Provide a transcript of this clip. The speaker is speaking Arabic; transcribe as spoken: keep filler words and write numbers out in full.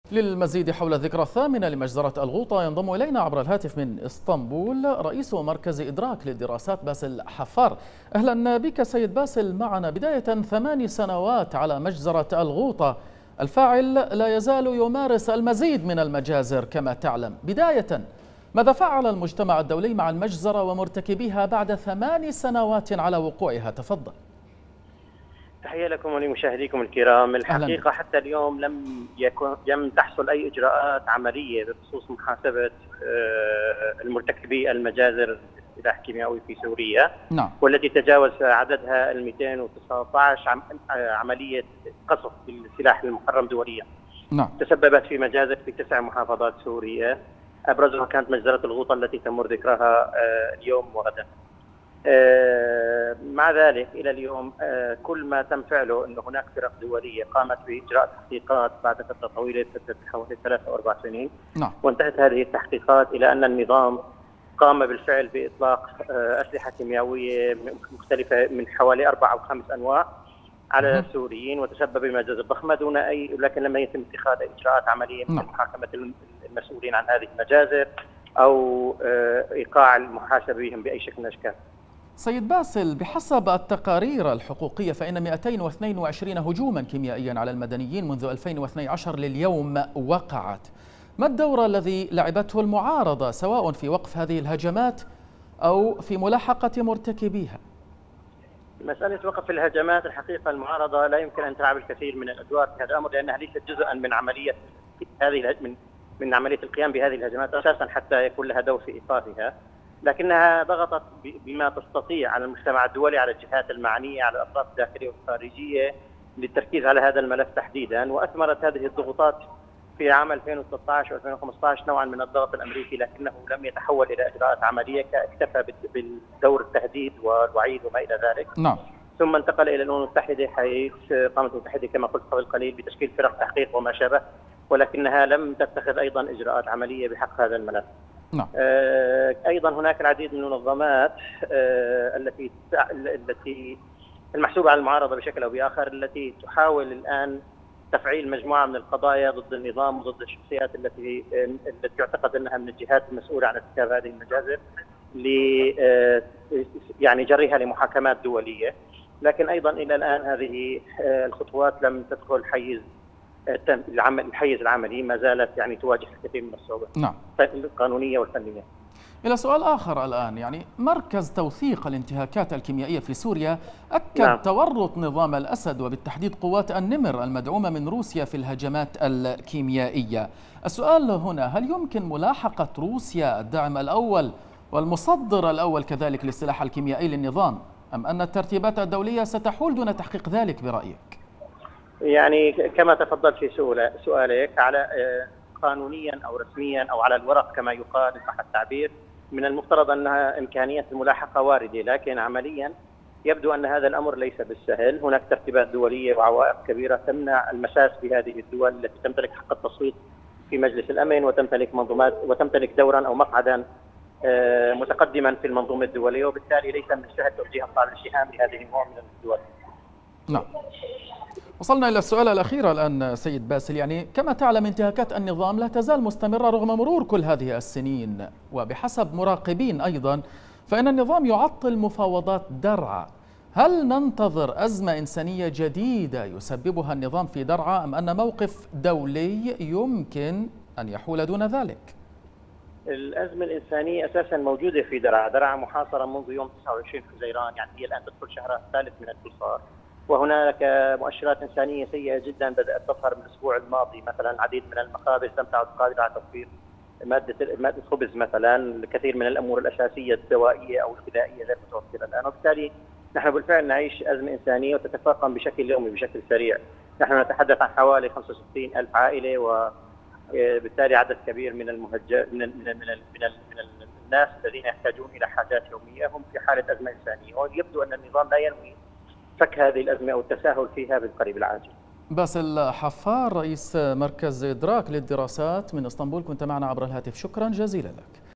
للمزيد حول الذكرى الثامنة لمجزرة الغوطة ينضم إلينا عبر الهاتف من إسطنبول رئيس مركز إدراك للدراسات باسل حفار. أهلا بك سيد باسل معنا. بداية ثمان سنوات على مجزرة الغوطة، الفاعل لا يزال يمارس المزيد من المجازر كما تعلم. بداية، ماذا فعل المجتمع الدولي مع المجزرة ومرتكبيها بعد ثمان سنوات على وقوعها؟ تفضل. تحية لكم ولمشاهديكم الكرام. الحقيقة حتى اليوم لم يكن لم تحصل أي إجراءات عملية بخصوص محاسبة المرتكبي المجازر السلاح الكيميائي في سوريا. نعم. والتي تجاوز عددها ال مئتين وتسعة عشر عملية قصف بالسلاح المحرم دوليا. نعم. تسببت في مجازر في تسع محافظات سورية، أبرزها كانت مجزرة الغوطة التي تمر ذكرها اليوم وغدا. مع ذلك إلى اليوم كل ما تم فعله أن هناك فرق دولية قامت بإجراء تحقيقات بعد فترة طويلة فترة حوالي ثلاث أو أربع سنين. نعم. وانتهت هذه التحقيقات إلى أن النظام قام بالفعل بإطلاق أسلحة كيميائية مختلفة من حوالي أربع أو خمس أنواع على السوريين، وتسبب بمجازر ضخمة دون أي لكن لم يتم اتخاذ أي إجراءات عملية مثل محاكمة المسؤولين عن هذه المجازر أو إيقاع المحاسبة بهم بأي شكل من الأشكال. سيد باسل، بحسب التقارير الحقوقية فإن مئتين واثنين وعشرين هجوما كيميائيا على المدنيين منذ ألفين واثني عشر لليوم وقعت. ما الدور الذي لعبته المعارضة سواء في وقف هذه الهجمات أو في ملاحقة مرتكبيها؟ مسألة وقف الهجمات الحقيقة المعارضة لا يمكن أن تلعب الكثير من الأدوار في هذا الأمر، لأنها ليست جزءا من عملية هذه من من عملية القيام بهذه الهجمات أساسا حتى يكون لها دور في إيقافها، لكنها ضغطت بما تستطيع على المجتمع الدولي، على الجهات المعنية، على الأطراف الداخلية والخارجية للتركيز على هذا الملف تحديدا. وأثمرت هذه الضغوطات في عام ألفين وثلاثة عشر وألفين وخمسة عشر نوعا من الضغط الأمريكي، لكنه لم يتحول إلى إجراءات عملية، اكتفى بالدور التهديد والوعيد وما إلى ذلك. نعم. ثم انتقل إلى الأمم المتحدة، حيث قامت الأمم المتحدة كما قلت قبل قليل بتشكيل فرق تحقيق وما شابه، ولكنها لم تتخذ أيضا إجراءات عملية بحق هذا الملف. نعم. أيضا هناك العديد من المنظمات التي التي المحسوبة على المعارضة بشكل أو بآخر، التي تحاول الآن تفعيل مجموعة من القضايا ضد النظام وضد الشخصيات التي التي يعتقد أنها من الجهات المسؤولة عن ارتكاب هذه المجازر ل يعني جريها لمحاكمات دولية. لكن أيضا إلى الآن هذه الخطوات لم تدخل حيز الحيز العملي، ما زالت يعني تواجه الكثير من الصعوبات. نعم. القانونية والفنية. إلى سؤال آخر الآن، يعني مركز توثيق الانتهاكات الكيميائية في سوريا أكد نعم. تورط نظام الأسد وبالتحديد قوات النمر المدعومة من روسيا في الهجمات الكيميائية. السؤال هنا، هل يمكن ملاحقة روسيا الداعم الأول والمصدر الأول كذلك للسلاح الكيميائي للنظام، أم أن الترتيبات الدولية ستحول دون تحقيق ذلك برأيك؟ يعني كما تفضلت في سؤالك، على قانونيا أو رسميا أو على الورق كما يقال إن صح التعبير، من المفترض أنها إمكانية الملاحقة واردة، لكن عمليا يبدو أن هذا الأمر ليس بالسهل. هناك ترتيبات دولية وعوائق كبيرة تمنع المساس بهذه الدول التي تمتلك حق التصويت في مجلس الأمن وتمتلك منظومات وتمتلك دورا أو مقعدا متقدما في المنظومة الدولية، وبالتالي ليس من السهل توجيه الطابع الشهام لهذه النوع من الدول. نعم. وصلنا إلى السؤال الأخير الآن سيد باسل، يعني كما تعلم انتهاكات النظام لا تزال مستمرة رغم مرور كل هذه السنين، وبحسب مراقبين أيضا فإن النظام يعطل مفاوضات درعا. هل ننتظر أزمة إنسانية جديدة يسببها النظام في درعا، أم أن موقف دولي يمكن أن يحول دون ذلك؟ الأزمة الإنسانية أساسا موجودة في درعا. درعا محاصرة منذ يوم تسعة وعشرين حزيران، يعني هي الآن تدخل شهرها الثالث من الحصار، وهناك مؤشرات إنسانية سيئة جدا بدأت تظهر من الأسبوع الماضي. مثلا العديد من المخابز لم تعد قادرة على توفير مادة مادة الخبز، مثلا الكثير من الأمور الأساسية الدوائية أو الغذائية غير متوفرة الآن، وبالتالي نحن بالفعل نعيش أزمة إنسانية وتتفاقم بشكل يومي بشكل سريع. نحن نتحدث عن حوالي خمسة وستين ألف عائلة، وبالتالي عدد كبير من المهجر من من من, من, من الناس الذين يحتاجون إلى حاجات يومية هم في حالة أزمة إنسانية، ويبدو أن النظام لا ينوي فك هذه الأزمة أو التساهل فيها بالقريب العاجل. باسل حفار رئيس مركز إدراك للدراسات من إسطنبول، كنت معنا عبر الهاتف، شكرا جزيلا لك.